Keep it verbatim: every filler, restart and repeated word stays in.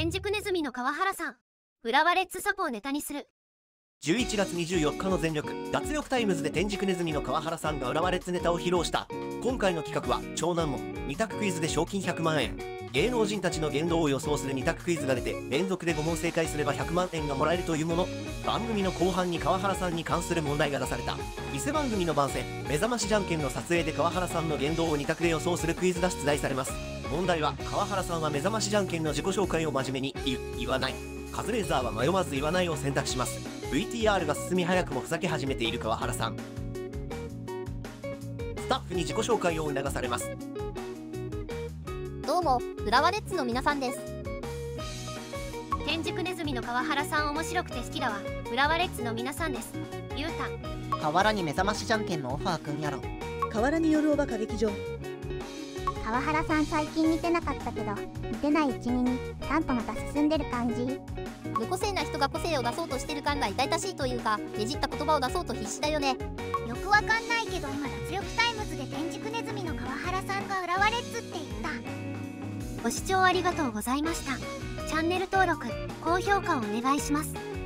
天竺ネズミの川原さん、浦和レッズサポをネタにする。 じゅういちがつにじゅうよっかの全力脱力タイムズで天竺ネズミの川原さんが浦和レッズネタを披露した。今回の企画は超難問に択クイズで賞金ひゃくまんえん、芸能人たちの言動を予想するに択クイズが出て、連続でご問正解すればひゃくまんえんがもらえるというもの。番組の後半に川原さんに関する問題が出された。偽番組の番宣目覚ましじゃんけんの撮影で川原さんの言動をに択で予想するクイズが出題されます。問題は、川原さんは目覚ましじゃんけんの自己紹介を真面目に言う、言わない。カズレーザーは迷わず言わないを選択します。 ブイティーアール が進み早くもふざけ始めている川原さん。スタッフに自己紹介を促されます。 どうも、浦和レッズの皆さんです。 天竺ネズミの川原さん面白くて好きだわ。浦和レッズの皆さんです。ゆうた。 河原に目覚ましじゃんけんのオファーくんやろ。 河原によるおば歌劇場。 川原さん最近見てなかったけど、見てないうちにちゃんとまた進んでる感じ。無個性な人が個性を出そうとしてる感が痛々しいというか、ねじった言葉を出そうと必死だよね。 よくわかんないけど、今脱力タイムズで天竺ネズミの川原さんが浦和レッズって言った。 ご視聴ありがとうございました。チャンネル登録、高評価をお願いします。